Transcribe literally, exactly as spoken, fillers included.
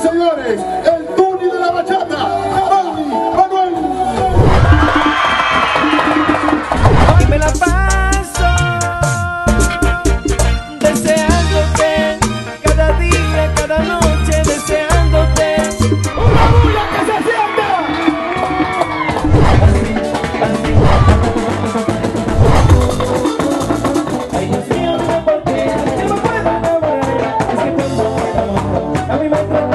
señores, el Tuni de la bachata, Manny Manuel. Y me la paso deseándote, cada día, cada noche deseándote. ¡Una bulla que se sienta! Así, así. Ay, Dios mío, no sé por qué, es que no puedo enamorar. Es que cuando me enamoro, a mí me trata